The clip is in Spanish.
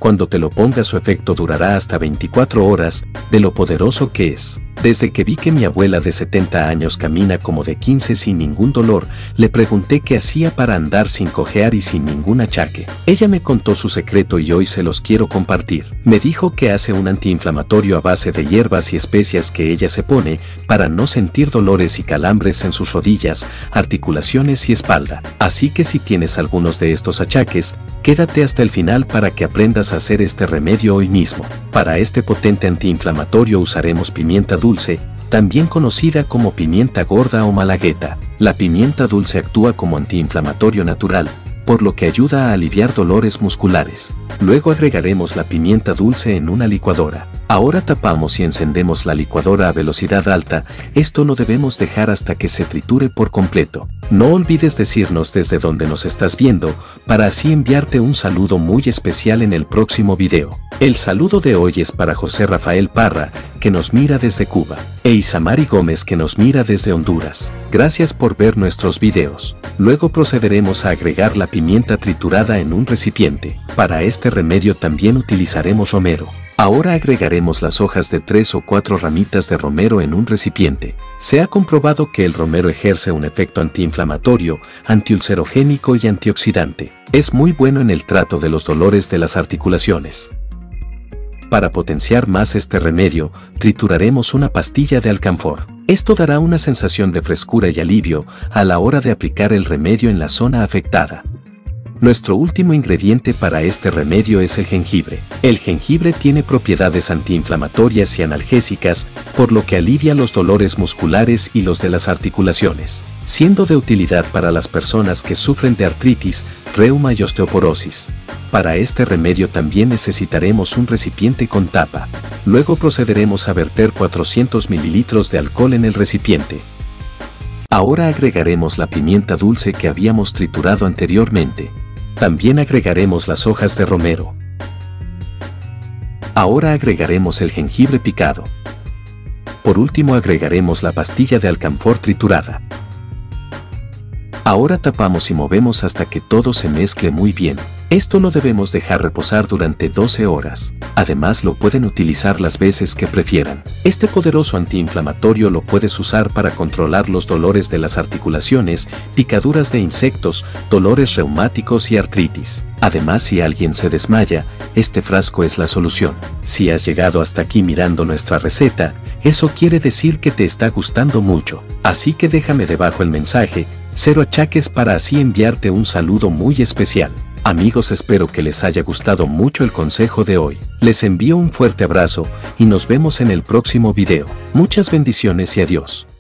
Cuando te lo pongas su efecto durará hasta 24 horas, de lo poderoso que es. Desde que vi que mi abuela de 70 años camina como de 15 sin ningún dolor, le pregunté qué hacía para andar sin cojear y sin ningún achaque. Ella me contó su secreto y hoy se los quiero compartir. Me dijo que hace un antiinflamatorio a base de hierbas y especias que ella se pone para no sentir dolores y calambres en sus rodillas, articulaciones y espalda. Así que si tienes algunos de estos achaques, quédate hasta el final para que aprendas a hacer este remedio hoy mismo. Para este potente antiinflamatorio usaremos pimienta dulce, también conocida como pimienta gorda o malagueta. La pimienta dulce actúa como antiinflamatorio natural, por lo que ayuda a aliviar dolores musculares. Luego agregaremos la pimienta dulce en una licuadora. Ahora tapamos y encendemos la licuadora a velocidad alta. Esto lo debemos dejar hasta que se triture por completo. No olvides decirnos desde dónde nos estás viendo, para así enviarte un saludo muy especial en el próximo video. El saludo de hoy es para José Rafael Parra, que nos mira desde Cuba, e Isamari Gómez, que nos mira desde Honduras. Gracias por ver nuestros videos. Luego procederemos a agregar la pimienta triturada en un recipiente. Para este remedio también utilizaremos romero. Ahora agregaremos las hojas de 3 o 4 ramitas de romero en un recipiente. Se ha comprobado que el romero ejerce un efecto antiinflamatorio, antiulcerogénico y antioxidante. Es muy bueno en el trato de los dolores de las articulaciones. Para potenciar más este remedio, trituraremos una pastilla de alcanfor. Esto dará una sensación de frescura y alivio a la hora de aplicar el remedio en la zona afectada. Nuestro último ingrediente para este remedio es el jengibre. El jengibre tiene propiedades antiinflamatorias y analgésicas, por lo que alivia los dolores musculares y los de las articulaciones, siendo de utilidad para las personas que sufren de artritis, reuma y osteoporosis. Para este remedio también necesitaremos un recipiente con tapa. Luego procederemos a verter 400 ml de alcohol en el recipiente. Ahora agregaremos la pimienta dulce que habíamos triturado anteriormente. También agregaremos las hojas de romero. Ahora agregaremos el jengibre picado. Por último agregaremos la pastilla de alcanfor triturada. Ahora tapamos y movemos hasta que todo se mezcle muy bien. Esto lo debemos dejar reposar durante 12 horas. Además lo pueden utilizar las veces que prefieran. Este poderoso antiinflamatorio lo puedes usar para controlar los dolores de las articulaciones, picaduras de insectos, dolores reumáticos y artritis. Además, si alguien se desmaya, este frasco es la solución. Si has llegado hasta aquí mirando nuestra receta, eso quiere decir que te está gustando mucho. Así que déjame debajo el mensaje, 0 achaques, para así enviarte un saludo muy especial. Amigos, espero que les haya gustado mucho el consejo de hoy. Les envío un fuerte abrazo y nos vemos en el próximo video. Muchas bendiciones y adiós.